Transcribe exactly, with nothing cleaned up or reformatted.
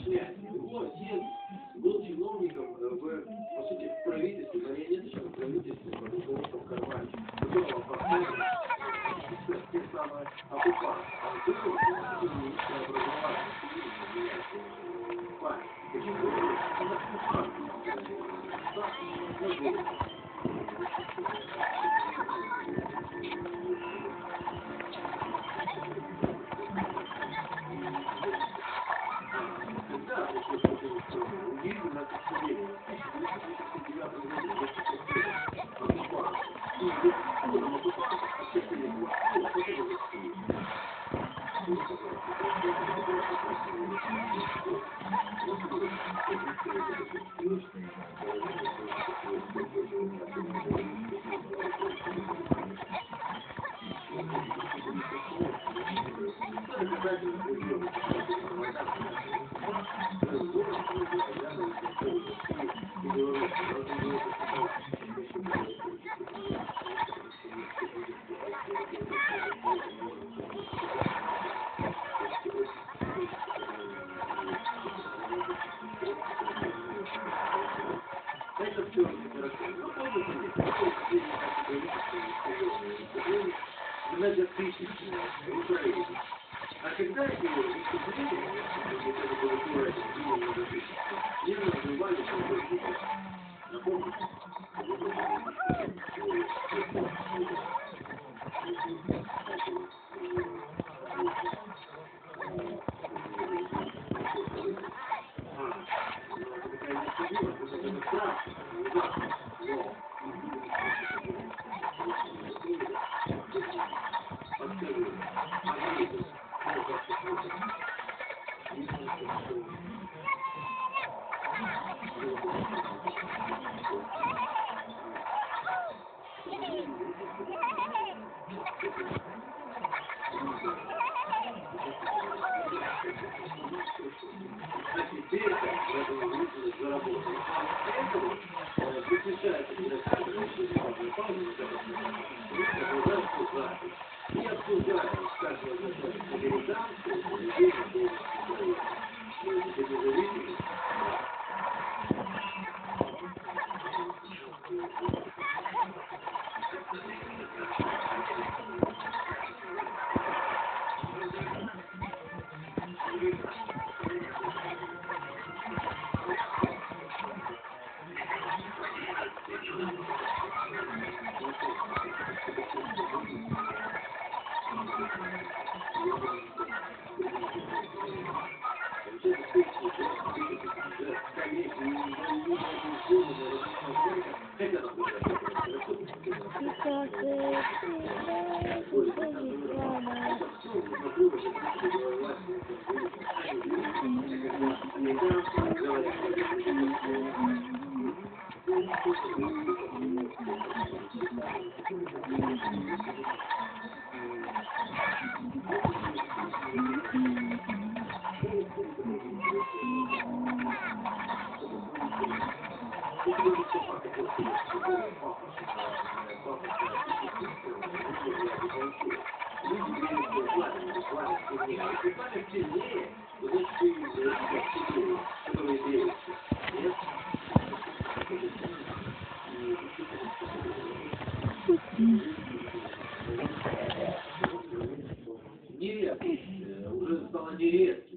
снять. Его отец был чиновником в, по сути, в правительстве, марионеточном правительстве, в кармане, которого поставили те самые оккупанты. А был министр образования. Почему? Много тысяч Украины. А когда эти выступления, это было тоже много тысяч, не называли, что это напомните. Не обсуждаем, как мобилизацию, поведение независимости. Нередко, уже стало нередко.